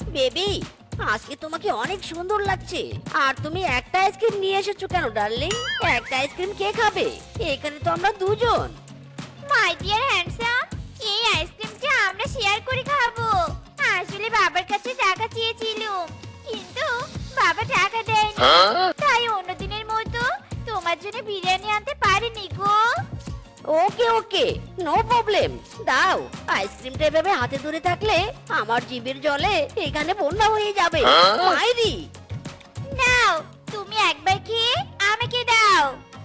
Baby, আজকে তোমাকে অনেক সুন্দর লাগছে। আর তুমি একটা আইসক্রিম নিয়ে এসেছো কেন ডার্লিং? একটা আইসক্রিম কে খাবে? এখানে তো আমরা দুজন। মাই ডিয়ার হ্যান্ডসাম, এই আইসক্রিমটা আমরা শেয়ার করে খাবো। আসলে বাবার কাছে টাকা চেয়েছিলাম, কিন্তু বাবা টাকা দেয়নি, তাই অন্য দিনের মতো তোমার জন্য বিরিয়ানি আনতে পারিনি গো। ওকে ওকে, নো প্রবলেম। দাও, আইসক্রিমটা এভাবে হাতে ধরে থাকলে আমার জিভের জলে এখানে বন্যা হয়ে যাবে। মাইরি, নাও, তুমি একবার খেয়ে আমাকে দাও।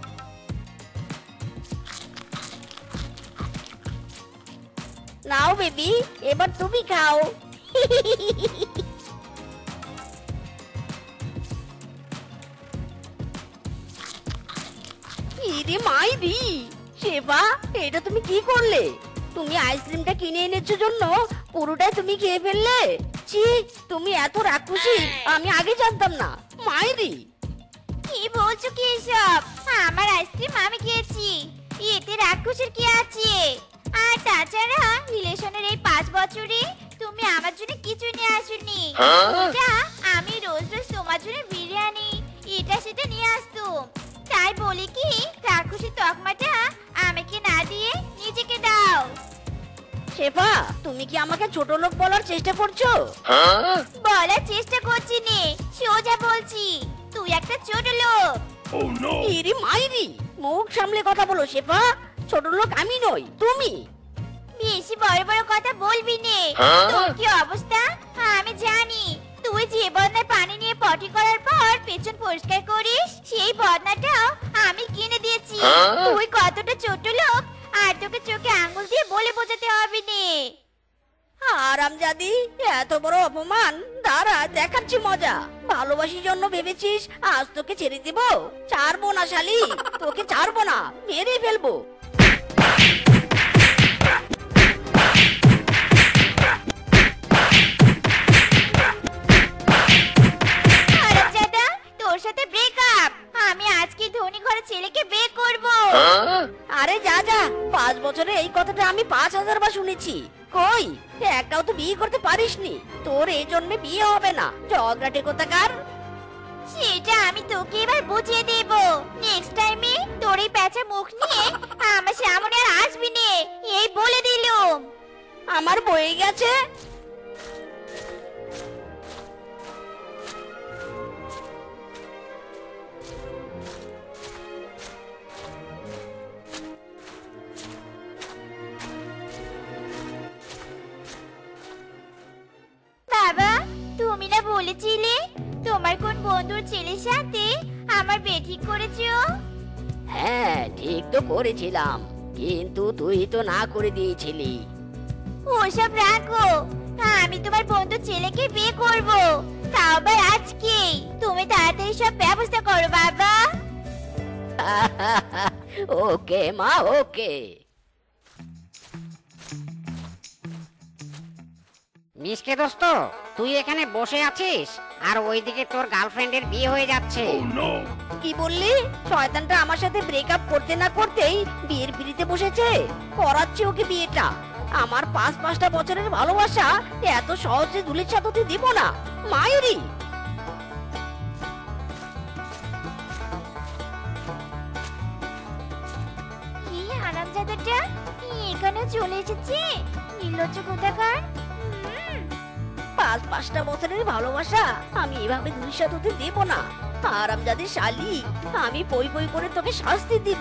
নাও বেবি, এবার তুমি খাও। ইরে মাইরি, শেফা, এটা তুমি কি করলে? তুমি আইসক্রিমটা কিনে এনেছো জন্য পুরোটাই তুমি খেয়ে ফেললে। ছি, তুমি এত রাক্ষসী আমি আগে জানতাম না। মাইরি, কি বলছো কি এসব? আমার আইসক্রিম আমি খেয়েছি, এতে রাক্ষসের কি আছে? আর তাছাড়া রিলেশনের এই 5 বছরে তুমি আমার জন্য কিছু নিয়ে আসোনি। এটা আমি রোজ রোজ তোমার জন্য বিরিয়ানি এটা সেটা নিয়ে আসতাম। তাই বলি কি, রাক্ষসী তকমাটা আমাকে না দিয়ে নিজেকে দাও। শেফা, তুমি কি আমাকে ছোট লোক বলার চেষ্টা করছো? বলার চেষ্টা করছি নে, সোজা বলছি, তুই একটা ছোট লোক। ইরি মাইরি, মুখ সামলে কথা বলো শেফা। ছোট লোক আমি নই, তুমি। বেশি বড় বড় কথা বলবি নে। তোর কি অবস্থা আমি জানি। তুই যে বদনায় পানি নিয়ে পটি করার পর পেছন পরিষ্কার করিস, সেই বদনাটাও আমি কিনে দিয়েছি। তুই কতটা ছোট লোক আর তোকে চোখে আঙ্গুল দিয়ে বলে বোঝাতে হবে নে। আরামজাদি, এত বড় অপমান! দাঁড়া, দেখাচ্ছি মজা। ভালোবাসির জন্য ভেবেছিস আজ তোকে ছেড়ে দিব? ছাড়বো না শালি, তোকে ছাড়বো না, মেরে ফেলবো। হারামজাদা, তোর সাথে ব্রেকআপ। আমি আজকে ধনী ঘরের ছেলেকে বিয়ে করব। আরে যা যা, 5 বছরে এই কথাটা আমি 5000 বার শুনেছি। কই, একটাও তো বিয়ে করতে পারিসনি। তোর এই জন্মে বিয়ে হবে না, ঝগড়াটে কোথাকার। সেটা আমি তোকে এবার বুঝিয়ে দেব। নেক্সট টাইমে তোর এই প্যাঁচা মুখ নিয়ে আমার সামনে আর আসবি নে, এই বলে দিলুম। আমার বয়ে গেছে। বাবা, তুমি না বলেছিলে তোমার কোন বন্ধুর ছেলের সাথে আমার বিয়ে ঠিক করেছো? হ্যাঁ, ঠিক তো করেছিলাম, কিন্তু তুই তো না করে দিয়েছিলি। ওসব রাখো, আমি তোমার বন্ধুর ছেলেকে বিয়ে করব, তাও আবার আজকে। তুমি তাড়াতাড়ি সব ব্যবস্থা করো বাবা। ওকে মা, ওকে। মিসকে দোস্ত, তুই এখানে বসে আছিস আর ওইদিকে তোর গার্লফ্রেন্ডের বিয়ে হয়ে যাচ্ছে। কি বললি? শয়তানটা আমার সাথে ব্রেকআপ করতে না করতেই বিয়ের পিড়িতে বসেছে। করাচ্ছি ওকে বিয়েটা। আমার 5-5টা বছরের ভালোবাসা এত সহজে ধুলির সাথে দিব না, মায়েরি। কি হারামজাদাটা এখানে চলে এসেছে, নির্লজ্জ কোথাকার। 5-5টা বছরের ভালোবাসা আমি এভাবে ধুলির সাথে দেব না। আরামজাদি শালি, আমি পই পই করে তোকে শাস্তি দিব।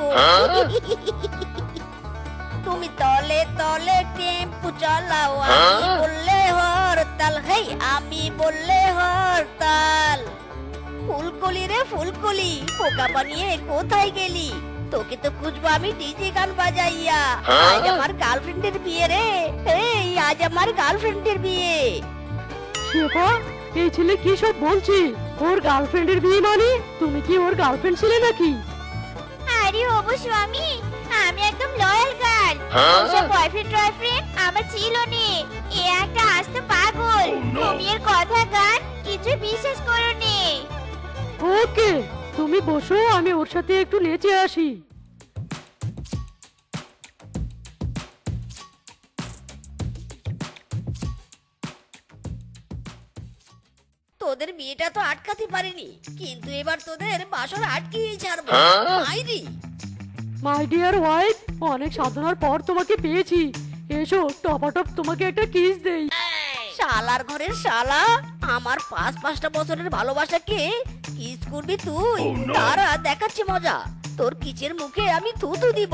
তুমি তলে তলে টেম্পু চালাও, আমি বললে হরতাল। হেই, আমি বললে হরতাল। ফুলকলি রে ফুলকলি, পোকা বানিয়ে কোথায় গেলি? তোকে তো খুঁজবো আমি ডিজে গান বাজাইয়া। আজ আমার গার্লফ্রেন্ডের বিয়ে রে। এই, আজ আমার গার্লফ্রেন্ডের বিয়ে। শেফা, এই ছেলে কি সব বলছে? ওর গার্লফ্রেন্ডের বিয়ে মানে? তুমি কি ওর গার্লফ্রেন্ড ছিলে নাকি? আরে অবশ্য আমি একদম লয়াল গার্ল। ওসব বয়ফ্রেন্ড টয়ফ্রেন্ড আমার ছিল নে। এ একটা আস্ত পাগল। তুমি এর কথা গান কিছু বিশ্বাস করো নে। ওকে, তুমি বসো, আমি ওর সাথে একটু নেচে আসি। তোদের বিয়েটা তো আটকাতে পারিনি, কিন্তু এবার তোদের বাসর আটকেই ছাড়বো। মাইরি মাই ডিয়ার ওয়াইফ, অনেক সাধনার পর তোমাকে পেয়েছি। এসো টপাটপ তোমাকে একটা কিস দেই। শালার ঘরের শালা, আমার 5-5টা বছরের ভালোবাসাকে কিস করবি তুই? তারা দেখাচ্ছে মজা, তোর কিচের মুখে আমি থুতু দিব।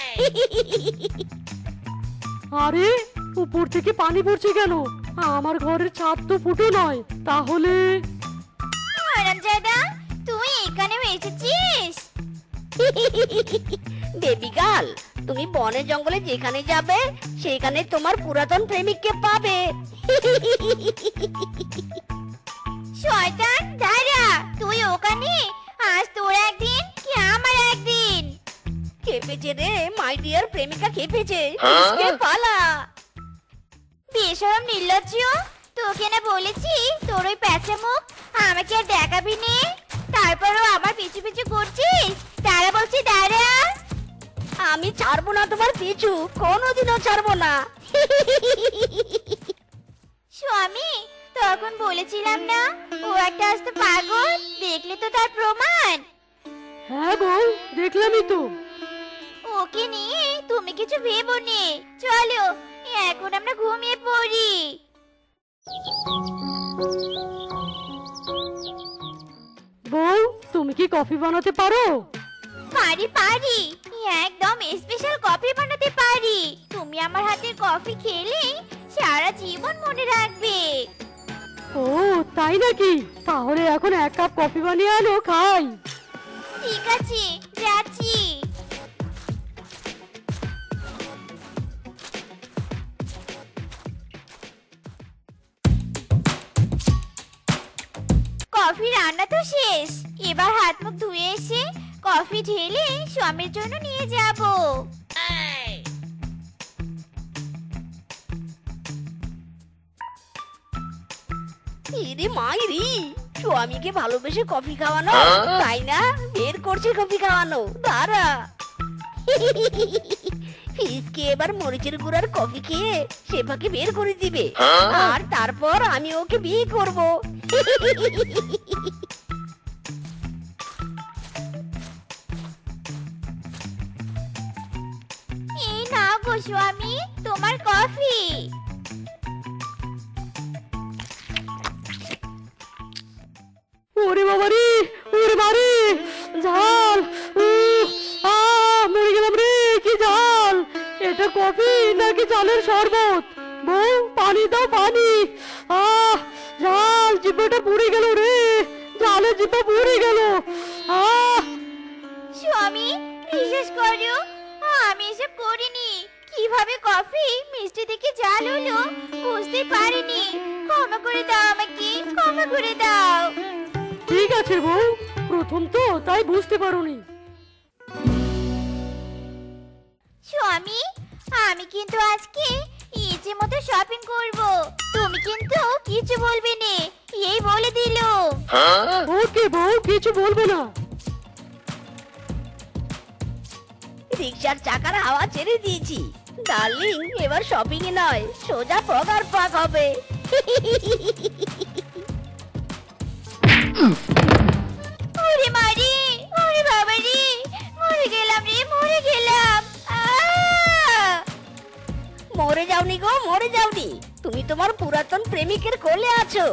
আরে উপর থেকে পানি পড়ছে কেন? আমার ঘরের ছাদ তো ফুটো নয়, তাহলে? হারামজাদা, তুই এখানেও এসেছিস? বেবি গার্ল, তুমি বনে জঙ্গলে যেখানে যাবে সেখানে তোমার পুরাতন প্রেমিককে পাবে। শয়তান দাঁড়া, তুই ওখানে? আজ তোর একদিন কি আমার একদিন? খেপেছে রে মাই ডিয়ার প্রেমিকা, খেপেছে। আজকে পালা। বেশরম নির্লজ্জ, তোকে না বলেছি তোর ওই প্যাঁচা মুখ আমাকে আর দেখাবি নে, তারপরও আমার পিছু পিছু করছিস। দাঁড়া বলছি, দাঁড়া। আমি ছাড়বো না তোমার পিছু, কোনোদিনও ছাড়বো না। স্বামী, তখন বলেছিলাম না ও একটা আস্ত পাগল, দেখলে তো তার প্রমাণ। হ্যাঁ বউ, দেখলামই তো। ওকে নিয়ে তুমি কিছু ভেবো নে, চলো এখন আমরা ঘুমিয়ে পড়ি। বউ, তুমি কি কফি বানাতে পারো? পারি পারি, একদম স্পেশাল কফি বানাতে পারি। তুমি আমার হাতের কফি খেলে সারা জীবন মনে রাখবে। ও তাই নাকি? তাহলে এখন 1 কাপ কফি বানিয়ে আনো, খাই। ঠিক আছে, যাচ্ছি। কফি রান্না তো শেষ, এবার হাত মুখ ধুয়ে এসে কফি ঢেলে স্বামীর জন্য নিয়ে যাব। ইরে মাইরি, স্বামীকে ভালোবেসে কফি খাওয়ানো, তাই না? বের করছে কফি খাওয়ানো, দাঁড়া। ফিসকে এবার মরিচের গুঁড়ার কফি খেয়ে সেপাকে বের করে দিবে, আর তারপর আমি ওকে বিয়ে করব। এই নাও গো স্বামী, তোমার কফি। ওরে বাবারে, ওরে বাবারে, ঝাল! মরে গেলাম রে, কি ঝাল! এটা কফি নাকি জলের শরবত? বউ, পানি দাও, পানি! ঝাল! জিভটা পুড়ে গেল রে, ঝালে জিভটা পুড়ে গেল। স্বামী, বিশেষ করো আমি এসব করিনি। কিভাবে কফি মিষ্টি থেকে জাল হলো বুঝতে পারিনি। ক্ষমা করে দাও আমাকে, ক্ষমা করে দাও। ঠিক আছে বউ, প্রথম তো তাই বুঝতে পারোনি। স্বামী, আমি কিন্তু আজকে ইচ্ছে মতো শপিং করব, তুমি কিন্তু কিছু বলবে না, এই বলে দিল। ওকে বউ, কিছু বলবো না। রিকশার চাকার হাওয়া ছেড়ে দিয়েছি ডার্লিং, এবার শপিং এ নয়, সোজা পগার পাক হবে। ওরে মারি, ওরে বাবা রে, মরে গেলাম রে, মরে গেলাম। মরে যাওনি গো, মরে যাওনি, তুমি তোমার পুরাতন প্রেমিকের কোলে আছো।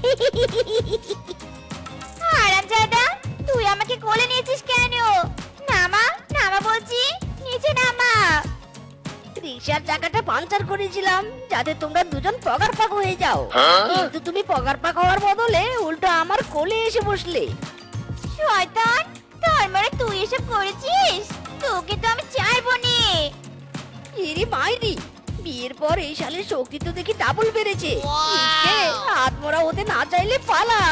হারামজাদা, তুই আমাকে কোলে নিয়েছিস কেন? নামা, নামা বলছি, নিচে নামা। রিকশার চাকাটা পাঞ্চার করেছিলাম যাতে তোমরা দুজন পগার পাক হয়ে যাও, কিন্তু তুমি পগার পাক হওয়ার বদলে উল্টো আমার কোলে এসে বসলে। শয়তান, তার মানে তুই এসব করেছিস? তোকে তো আমি ছাড়বো না। ইরি মাইরি, বিয়ের পর এই শালের শক্তি তো দেখি ডাবল বেড়েছে। ইসকে, হাত মরা হতে না চাইলে পালা।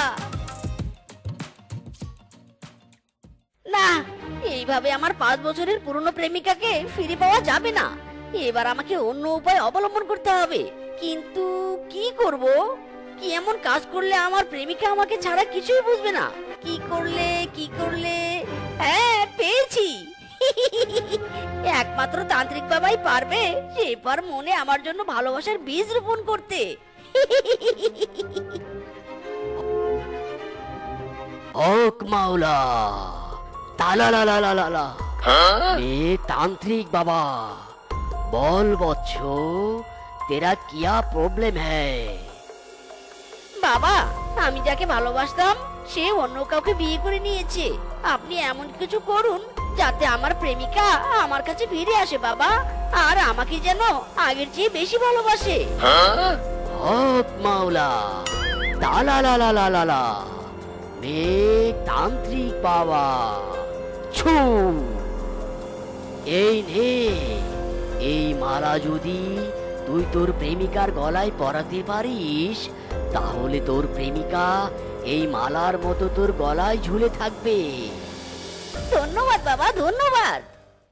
না, এইভাবে আমার 5 বছরের পুরনো প্রেমিকাকে ফিরে পাওয়া যাবে না। এবার আমাকে অন্য উপায় অবলম্বন করতে হবে, কিন্তু কি করব? কি এমন কাজ করলে আমার প্রেমিকা আমাকে ছাড়া কিছুই বুঝবে না? কি করলে? হ্যাঁ, পেয়েছি। একমাত্র তান্ত্রিক বাবাই পারবে সেবার মনে আমার জন্য ভালোবাসার বীজ রোপণ করতে। হক মাওলা তালালালালালা এ तांत्रिक बाबा बोल बच्चो तेरा क्या प्रॉब्लम है বাবা, আমি যাকে ভালোবাসতাম সে অন্য কাউকে বিয়ে করে নিয়েছে। আপনি এমন কিছু করুন যাতে আমার প্রেমিকা আমার কাছে ফিরে আসে বাবা, আর আমাকে যেন আগের চেয়ে বেশি ভালোবাসে। হক মাওলা তালালালালালা মে तांत्रिक बाबा ছু এই নে এই মালা যদি তুই তোর প্রেমিকার গলায় পরাতে পারিস তাহলে তোর প্রেমিকা এই মালার মতো তোর গলায় ঝুলে থাকবে। ধন্যবাদ বাবা, ধন্যবাদ।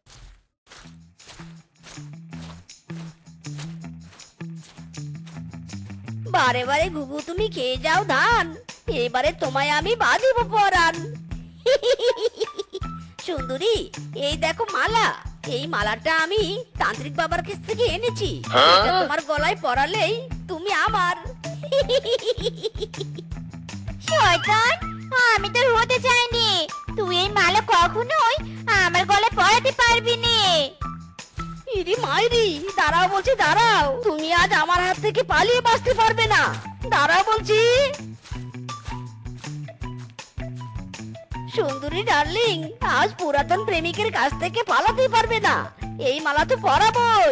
বারে বারে ঘুঘু তুমি খেয়ে যাও ধান, এবারে তোমায় আমি বাঁধিব পরাণ। সুন্দরী, এই দেখো মালা। এই মালাটা আমি তান্ত্রিক বাবার কাছ থেকে এনেছি। এটা তোমার গলায় পরালেই তুমি আমার। শয়তান, আমি তোর হতে চাইনি। তুই এই মালা কখনোই আমার গলায় পরাতে পারবি না। ইরি মাইরি, দাঁড়াও বলছি দাঁড়াও। তুমি আজ আমার হাত থেকে পালিয়ে বাঁচতে পারবে না। দাঁড়াও বলছি। সুন্দরী ডার্লিং, আজ পুরাতন প্রেমিকের কাছ থেকে পালাতে পারবে না। এই মালা তো পরাবই।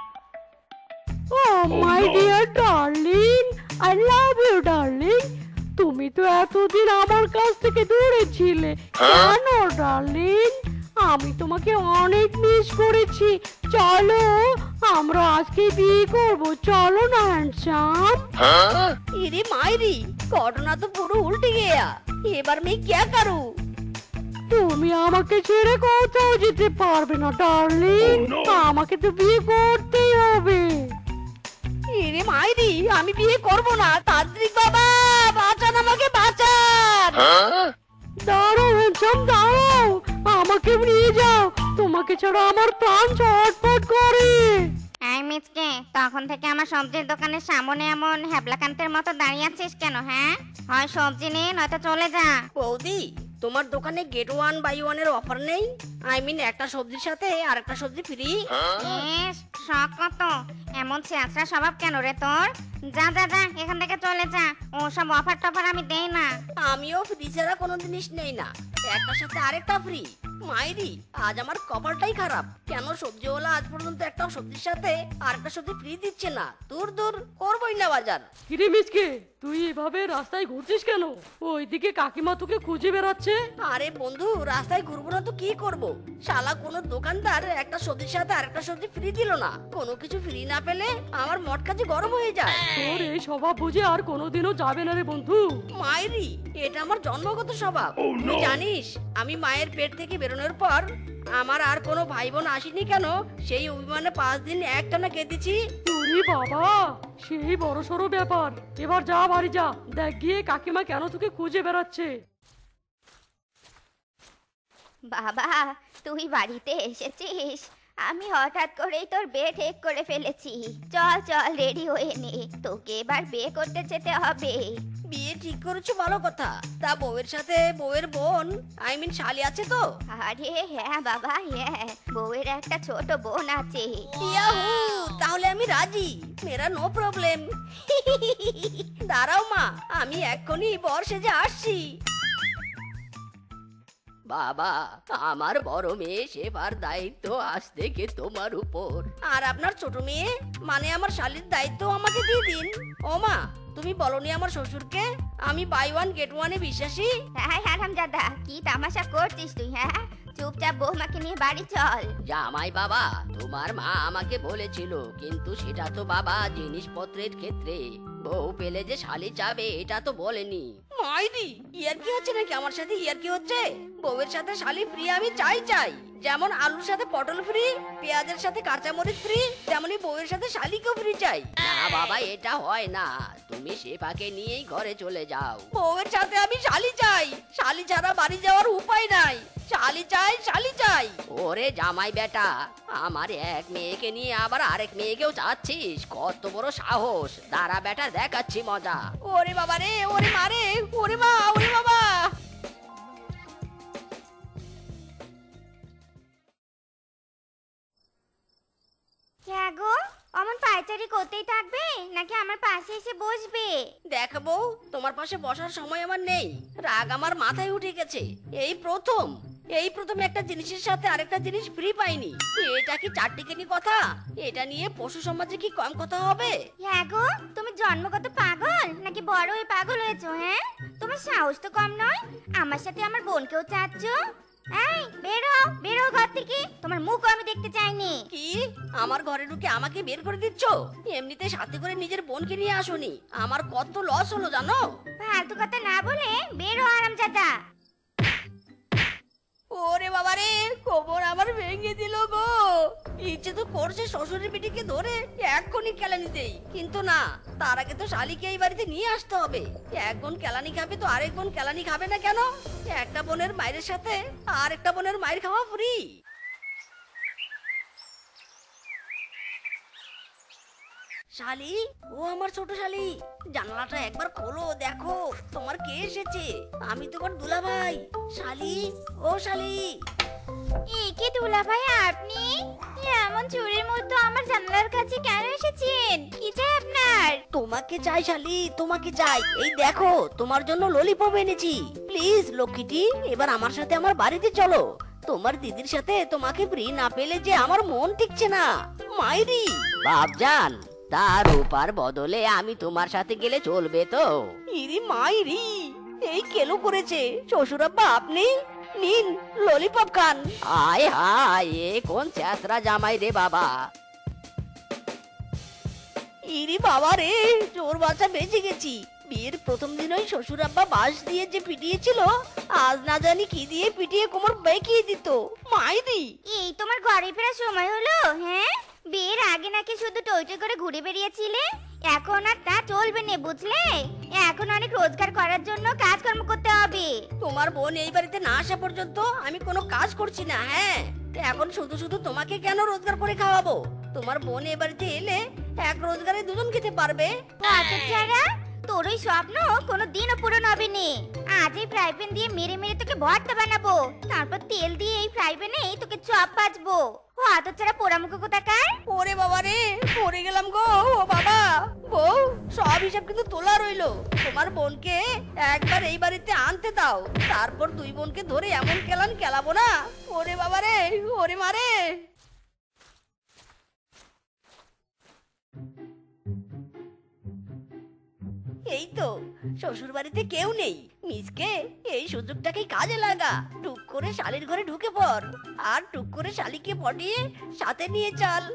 Oh my dear darling, I love you darling. তুমি তো এতদিন আমার কাছ থেকে দূরে ছিলে কেন ডার্লিং? আমি তোমাকে অনেক মিস করেছি। চলো আমরা আজকে বিয়ে করব, চলো না হ্যান্ডসাম। ইরি মাইরি, ঘটনা তো পুরো উল্টে গিয়া। এবার मैं क्या करूं? তুমি আমাকে ছেড়ে কোথাও যেতে পারবে না ডার্লিং। আমাকে তো বিয়ে করতেই হবে। ইরে মাইরি, আমি বিয়ে করব না। তান্ত্রিক বাবা, বাঁচান আমাকে, বাঁচান। দাঁড়াও হ্যান্ডসাম, দাঁড়াও, আমাকে নিয়ে যাও। তোমাকে ছাড়া আমার প্রাণ ছটফট করে। এই মিচকে, তখন থেকে আমার সবজির দোকানের সামনে এমন হ্যাবলাকান্তের মতো দাঁড়িয়ে আছিস কেন? হ্যাঁ, হয় সবজি নে নয়তো চলে যা। বৌদি, তোমার দোকানে গেট 1 বাই 1 এর অফার নেই? আই মিন একটা সবজির সাথে আরেকটা সবজি ফ্রি। ইস, শখ কত! এমন ছেঁচড়া স্বভাব কেন রে তোর? যা যা যা, এখান থেকে চলে যা। ওসব অফার টফার আমি দেই না। আমিও ফ্রি ছাড়া কোনো জিনিস নেই না। একটার সাথে আরেকটা ফ্রি। মাইরি, আজ আমার কপালটাই খারাপ। কেন সবজিওয়ালা আজ পর্যন্ত একটা সবজির সাথে আরেকটা সবজি ফ্রি দিচ্ছে না? দূর দূর, করবই না বাজার। কিরে মিচকে, তুই এভাবে রাস্তায় ঘুরছিস কেন? ওইদিকে কাকিমা তোকে খুঁজে বেড়াচ্ছে। আরে বন্ধু, রাস্তায় ঘুরবো না তো কি করব? শালা কোনো দোকানদার একটা সবজির সাথে আরেকটা সবজি ফ্রি দিল না। কোনো কিছু ফ্রি না পেলে আমার মটকাজি গরম হয়ে যায়। তোর এই স্বভাব বুঝে আর কোনোদিনও যাবে না রে বন্ধু। মায়েরি, এটা আমার জন্মগত স্বভাব। তুই জানিস আমি মায়ের পেট থেকে বেরোনোর পর আমার আর কোনো ভাই বোন আসেনি কেন? সেই অভিমানে 5 দিন একটানা কেঁদেছি। ওরে বাবা, সেই বড় সড়ো ব্যাপার। এবার যা বাড়ি যা, দেখ গিয়ে কাকিমা কেন তোকে খুঁজে বেড়াচ্ছে। বাবা, তুই বাড়িতে এসেছিস? আমি হঠাৎ করেই তোর বিয়ে ঠিক করে ফেলেছি। চল চল, রেডি হয়ে নে, তোকে এবার বিয়ে করতে যেতে হবে। বিয়ে ঠিক করেছো ভালো কথা। তা বউয়ের সাথে বউয়ের বোন আই মিন শালি আছে তো? আরে হ্যাঁ বাবা, হ্যাঁ, বউয়ের একটা ছোট বোন আছে। ইয়াহু, তাহলে আমি রাজি। মেরা নো প্রবলেম। দাঁড়াও মা, আমি এক্ষুনি বর সেজে আসছি। বাবা, আমার বড় মেয়ে সেবার দায়িত্ব আজ থেকে তোমার উপর। আর আপনার ছোট মেয়ে মানে আমার শালীর দায়িত্ব আমাকে দিয়ে দিন। ও মা, তুমি বলনি আমার শ্বশুরকে আমি বাই 1 গেট 1 এ বিশ্বাসী? হ্যাঁ হারামজাদা, কি তামাশা করছিস তুই? হ্যাঁ, চুপচাপ বৌমাকে নিয়ে বাড়ি চল। জামাই বাবা, তোমার মা আমাকে বলেছিল, কিন্তু সেটা তো বাবা জিনিসপত্রের ক্ষেত্রে। বউ পেলে যে শালি যাবে এটা তো বলেনি। মাইরি, ইয়ার কি হচ্ছে নাকি? আমার সাথে ইয়ার কি হচ্ছে? বউয়ের সাথে শালি ফ্রি আমি চাই চাই। যেমন আলুর সাথে পটল ফ্রি, পেঁয়াজের সাথে কাঁচামরিচ ফ্রি, তেমনি বউয়ের সাথে শালিকেও ফ্রি চাই। না বাবা, এটা হয় না। তুমি শেফাকে নিয়েই ঘরে চলে যাও। বউয়ের সাথে আমি শালি চাই। শালি ছাড়া বাড়ি যাওয়ার উপায় নাই। শালি চাই, শালি চাই। ওরে জামাই বেটা, আমার এক মেয়েকে নিয়ে আবার আরেক মেয়েকেও চাচ্ছিস? কত বড় সাহস! দাঁড়া বেটা, দেখাচ্ছি মজা। ওরে বাবা রে, ওরে মারে, ওরে মা, ওরে বাবা। আমার পাশে এসে বসবে। দেখাবো তোমার পাশে বসার সময় আমার নেই। রাগ আমার মাথায় উঠে গেছে। এই প্রথম একটা জিনিসের সাথে আরেকটা জিনিস ফ্রি পাইনি। এটা কি চারটিখানি কথা? এটা নিয়ে পশু সমাজে কি কম কথা হবে? হ্যাঁ গো, তুমি জন্মগত পাগল নাকি বড় হয়ে পাগল হয়েছো? হ্যাঁ, তোমার সাহস তো কম নয়, আমার সাথে আমার বোনকেও চাচ্ছ। এই বেরো বেরো ঘর থেকে, তোমার মুখ আমি দেখতে চাইনি। কি আমার ঘরে ঢুকে আমাকে বের করে দিচ্ছ? এমনিতে সাথে করে নিজের বোনকে নিয়ে আসোনি, আমার কত লস হলো জানো? ফালতু কথা না বলে বেরো আরামজাদা। ওরে বাবা রে, কোমর আমার ভেঙে দিল গো। ইচ্ছে তো করছে শ্বশুরের পিঠিকে ধরে এক্ষুনি কেলানি দেই, কিন্তু না, তার আগে তো শালিকে এই বাড়িতে নিয়ে আসতে হবে। এক বোন কেলানি খাবে তো আরেক বোন কেলানি খাবে না কেন? একটা বোনের মায়ের সাথে আর একটা বোনের মায়ের খাওয়া ফ্রি। শালি, ও আমার ছোট শালি, জানালাটা একবার খোলো, দেখো তোমার কে এসেছে। আমি তোমার দুলাভাই। শালি, ও শালি। এই কি দুলা ভাই আপনি? এমন চুরির মতো আমার জানালার কাছে কেন এসেছেন? কি চাই আপনার? তোমাকে চাই শালি, তোমাকে চাই। এই দেখো তোমার জন্য ললিপপ এনেছি। প্লিজ লক্ষ্মীটি, এবার আমার সাথে আমার বাড়িতে চলো। তোমার দিদির সাথে তোমাকে ফ্রি না পেলে যে আমার মন টিকছে না। মাইরি বাপজান, তার রূপার বদলে আমি তোমার সাথে গেলে চলবে তো? ইরি মাইরি, এই কেলো করেছে শ্বশুরাব্বা আপনি। নিন ললিপপ খান। হায় হায়, এ কোন ছেঁচড়া জামাই রে বাবা। ইরি বাবা রে, চোর বাচ্চা বেঁচে গেছি। বিয়ের প্রথম দিনই শ্বশুরাব্বা বাঁশ দিয়ে যে পিটিয়েছিল, আজ না জানি কি দিয়ে পিটিয়ে কোমর বেঁকিয়ে দিত। মাইরি, এই তোমার ঘরে ফেরার সময় হলো? হ্যাঁ, বিয়ের আগে নাকি শুধু টই টই করে ঘুরে বেরিয়েছিলে, এখন আর তা চলবে না বুঝলে। এখন অনেক রোজগার করার জন্য কাজকর্ম করতে হবে। তোমার বোন এই বাড়িতে না আসা পর্যন্ত আমি কোনো কাজ করছি না। হ্যাঁ, এখন শুধু শুধু তোমাকে কেন রোজগার করে খাওয়াবো? তোমার বোন এই বাড়িতে এলে এক রোজগারে দুজন খেতে পারবে। ছাড়া তোর ওই স্বপ্ন কোনো দিনও পূরণ হবে না। আজ এই ফ্রাই প্যান দিয়ে মেরে মেরে তোকে ভর্তা বানাবো, তারপর তেল দিয়ে এই ফ্রাই প্যানে তোকে চপ ভাজবো। হাত ছাড়া পোড়ামুখো কোথাকার। ওরে বাবা রে, পড়ে গেলাম গো। ও বাবা, বউ সব হিসাব কিন্তু তোলা রইলো। তোমার বোনকে একবার এই বাড়িতে আনতে দাও, তারপর দুই বোনকে ধরে এমন কেলান কেলাবো না। ওরে বাবা রে, ওরে মারে। এই তো শ্বশুর বাড়িতে কেউ নেই। মিসকে এই সুযোগটাকে কাজে লাগা। টুক করে শালির ঘরে ঢুকে পড়, আর টুক করে শালিকে পটিয়ে সাথে নিয়ে চল।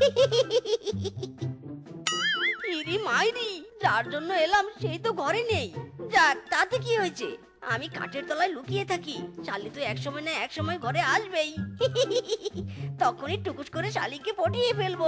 ইরি মাইরি, যার জন্য এলাম সেই তো ঘরে নেই। যাক, তাতে কি হয়েছে? আমি কাঠের তলায় লুকিয়ে থাকি, শালি তো একসময় না একসময় ঘরে আসবেই। তখনই টুকুস করে শালিকে পটিয়ে ফেলবো।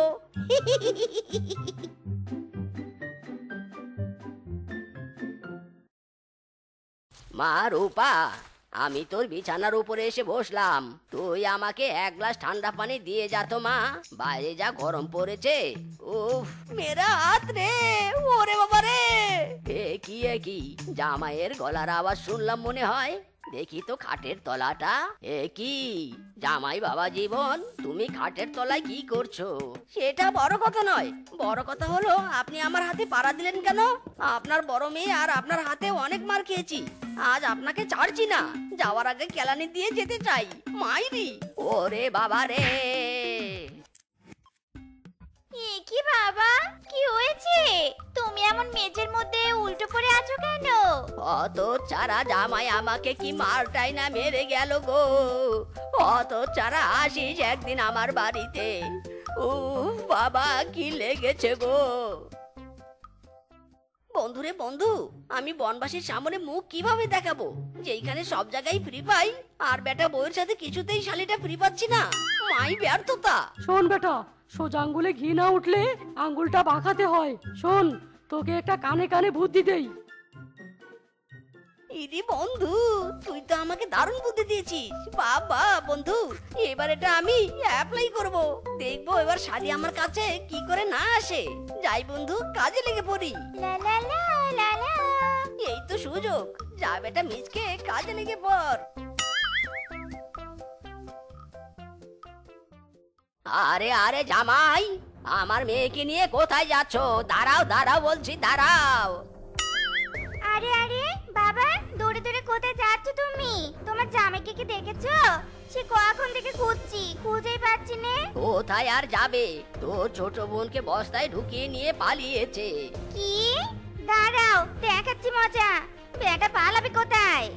মা রূপা, আমি তোর বিছানার উপরে এসে বসলাম, তুই আমাকে এক গ্লাস ঠান্ডা পানি দিয়ে যা তো মা, বাইরে যা গরম পড়েছে। উফ, মেরা হাত রে, ওরে বাবা রে। এ কি জামাইয়ের গলার আওয়াজ শুনলাম মনে হয়। দেখি তো খাটের তলাটা। এ কি জামাই বাবা জীবন, তুমি খাটের তলায় কি করছো? সেটা বড় কথা নয়, বড় কথা হলো আপনি আমার হাতে পাড়া দিলেন কেন? আপনার বড় মেয়ে আর আপনার হাতে অনেক মার খেয়েছি, আজ আপনাকে ছাড়ছি না। যাওয়ার আগে কেলানি দিয়ে যেতে চাই। মাইরি, ওরে বাবা রে। কি বাবা, কি হয়েছে? তুমি এমন মেঝের মধ্যে উল্টো পড়ে আছো কেন? অত চারা জামাই আমাকে কি মারটাই না মেরে গেল গো। অত চারা আসিস একদিন আমার বাড়িতে। ও বাবা, কি লেগেছে গো। বন্ধুরে বন্ধু, আমি বনবাসীর সামনে মুখ কিভাবে দেখাবো যেখানে সব জায়গায় ফ্রি পাই, আর বেটা বউয়ের সাথে কিছুতেই শালিটা ফ্রি পাচ্ছি না। মাই ব্যর্থতা। শোন বেটা, সোজা আঙ্গুলে ঘি না উঠলে আঙ্গুলটা বাঁকাতে হয়। শোন, তোকে একটা কানে কানে বুদ্ধি দেই। ইরি বন্ধু, তুই তো আমাকে দারুণ বুদ্ধি দিয়েছিস। বাবা বন্ধু, এবার এটা আমি অ্যাপ্লাই করব। দেখবো এবার শাড়ি আমার কাছে কি করে না আসে। যাই বন্ধু, কাজে লেগে পড়ি। লা লা লা লা লা। এই তো সুযোগ, যা বেটা মিসকে কাজে লেগে পড়। আরে আরে জামাই, আমার মেয়েকে নিয়ে কোথায় যাচ্ছ? দাঁড়াও দাঁড়াও বলছি, দাঁড়াও। আরে আরে বাবা, দৌড়ে দৌড়ে কোথায় যাচ্ছ তুমি? তোমার জামাইকে কি দেখেছো? সে কখন থেকে খুঁজছি, খুঁজেই পাচ্ছি না। কোথায় আর যাবে? তোর ছোট বোনকে বস্তায় ঢুকিয়ে নিয়ে পালিয়েছে। কি? দাঁড়াও, দেখাচ্ছি মজা। বেটা পালাবে কোথায়?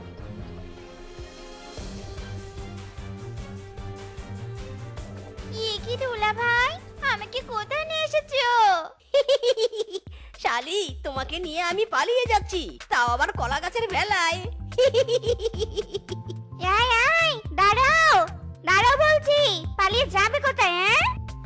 কি দুলা ভাই, আমাকে কোথায় নিয়ে এসেছো? শালি, তোমাকে নিয়ে আমি পালিয়ে যাচ্ছি, তাও আবার কলা গাছের ভেলায়। এই এই, দাঁড়াও দাঁড়াও বলছি, পালিয়ে যাবে কোথায়? হ্যাঁ,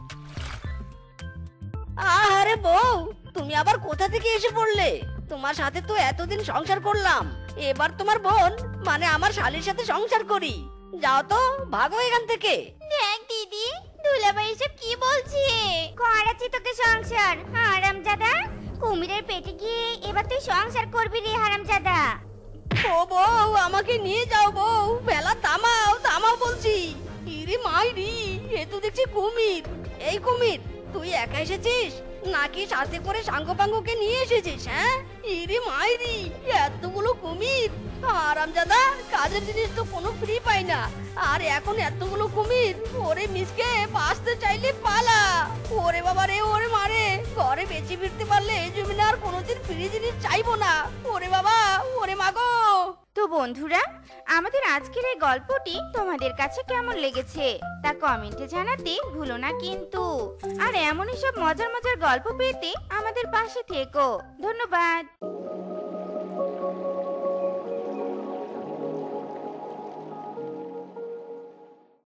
আরে বউ, তুমি আবার কোথা থেকে এসে পড়লে? তোমার সাথে তো এতদিন সংসার করলাম, এবার তোমার বোন মানে আমার শালির সাথে সংসার করি। যাও তো, ভাগো এখান থেকে। দেখ দিদি, দুলাভাই এসব কি বলছে? করাচ্ছি তোকে সংসার, হারামজাদা। কুমিরের পেটে গিয়ে এবার তুই সংসার করবি রে হারামজাদা। ও বউ, আমাকে নিয়ে যাও বউ, ভেলা থামাও থামাও বলছি। ইরে মাইরি, এ তো দেখছি কুমির। এই কুমির, তুই একা এসেছিস নাকি সাথে করে সাঙ্গপাঙ্গকে নিয়ে এসেছিস? হ্যাঁ, ইরে মাইরি, এতগুলো কুমির! আরামজাদা, কাজের জিনিস তো কোনো ফ্রি পাই না, আর এখন এতগুলো কুমির! ওরে মিসকে, বাঁচতে চাইলে পালা। ওরে বাবা রে, ওরে মারে, ঘরে বেঁচে ফিরতে পারলে এই জমিনে আর কোনোদিন ফ্রি জিনিস চাইবো না। ওরে বাবা, ওরে মাগো। তো বন্ধুরা, আমাদের আজকের এই গল্পটি তোমাদের কাছে কেমন লেগেছে তা কমেন্টে জানাতে ভুলো না কিন্তু। আর এমনই সব মজার মজার গল্প পেতে আমাদের পাশে থেকো। ধন্যবাদ।